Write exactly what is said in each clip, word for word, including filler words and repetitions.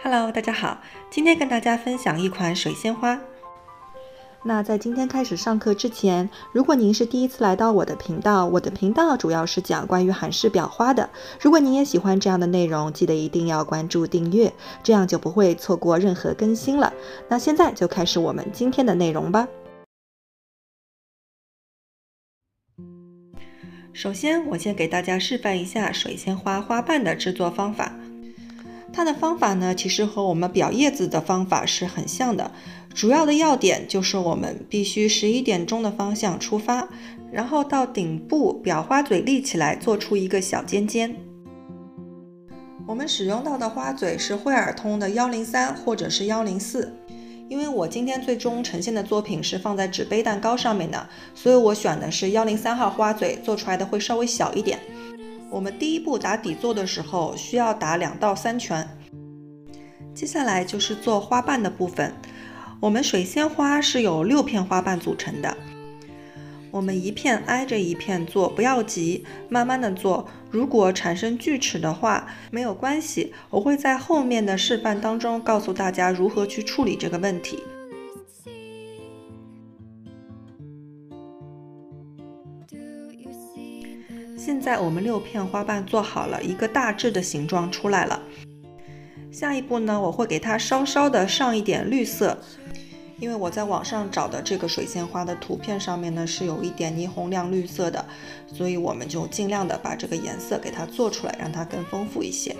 Hello， 大家好，今天跟大家分享一款水仙花。那在今天开始上课之前，如果您是第一次来到我的频道，我的频道主要是讲关于韩式裱花的。如果您也喜欢这样的内容，记得一定要关注订阅，这样就不会错过任何更新了。那现在就开始我们今天的内容吧。首先，我先给大家示范一下水仙花花瓣的制作方法。它的方法呢，其实和我们裱叶子的方法是很像的。主要的要点就是我们必须十一点钟的方向出发，然后到顶部裱花嘴立起来，做出一个小尖尖。我们使用到的花嘴是惠尔通的一零三或者是一零四。因为我今天最终呈现的作品是放在纸杯蛋糕上面的，所以我选的是一零三号花嘴，做出来的会稍微小一点。我们第一步打底座的时候需要打两到三圈。接下来就是做花瓣的部分。我们水仙花是由六片花瓣组成的，我们一片挨着一片做，不要急，慢慢的做。如果产生锯齿的话，没有关系，我会在后面的示范当中告诉大家如何去处理这个问题。现在我们六片花瓣做好了，一个大致的形状出来了。下一步呢，我会给它稍稍的上一点绿色，因为我在网上找的这个水仙花的图片上面呢是有一点霓虹亮绿色的，所以我们就尽量的把这个颜色给它做出来，让它更丰富一些。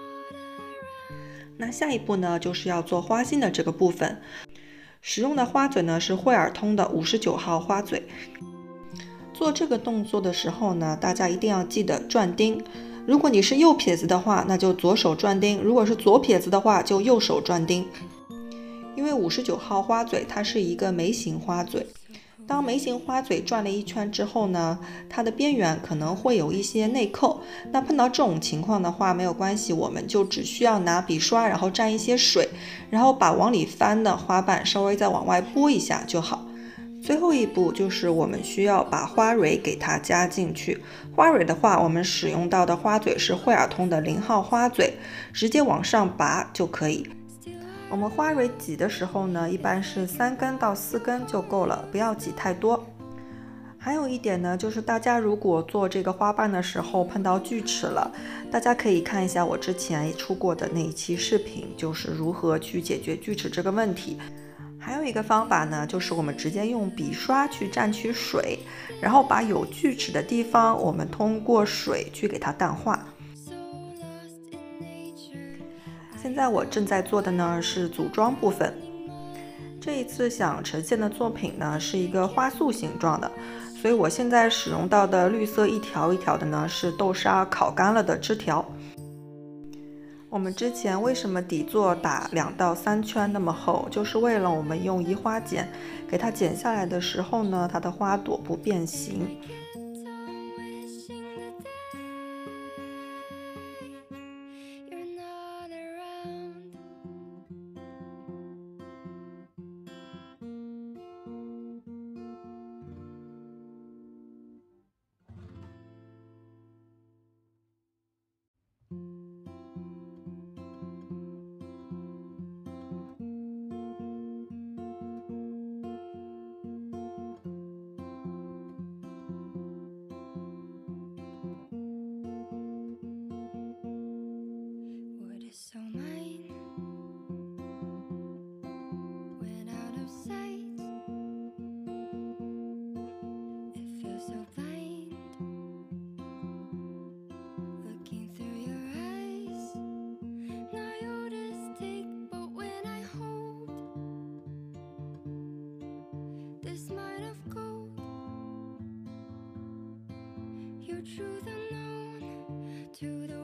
那下一步呢，就是要做花心的这个部分，使用的花嘴呢是惠尔通的五十九号花嘴。做这个动作的时候呢，大家一定要记得转钉。如果你是右撇子的话，那就左手转钉；如果是左撇子的话，就右手转钉。因为五十九号花嘴它是一个眉形花嘴，当眉形花嘴转了一圈之后呢，它的边缘可能会有一些内扣。那碰到这种情况的话，没有关系，我们就只需要拿笔刷，然后蘸一些水，然后把往里翻的花瓣稍微再往外拨一下就好。最后一步就是我们需要把花蕊给它加进去。花蕊的话，我们使用到的花嘴是惠尔通的零号花嘴，直接往上拔就可以。我们花蕊挤的时候呢，一般是三根到四根就够了，不要挤太多。还有一点呢，就是大家如果做这个花瓣的时候碰到锯齿了，大家可以看一下我之前出过的那一期视频，就是如何去解决锯齿这个问题。还有一个方法呢，就是我们直接用笔刷去蘸取水，然后把有锯齿的地方，我们通过水去给它淡化。现在我正在做的呢是组装部分。这一次想呈现的作品呢是一个花束形状的，所以我现在使用到的绿色一条一条的呢是豆沙烤干了的枝条。我们之前为什么底座打两到三圈那么厚，就是为了我们用移花剪给它剪下来的时候呢，它的花朵不变形。 truth unknown to the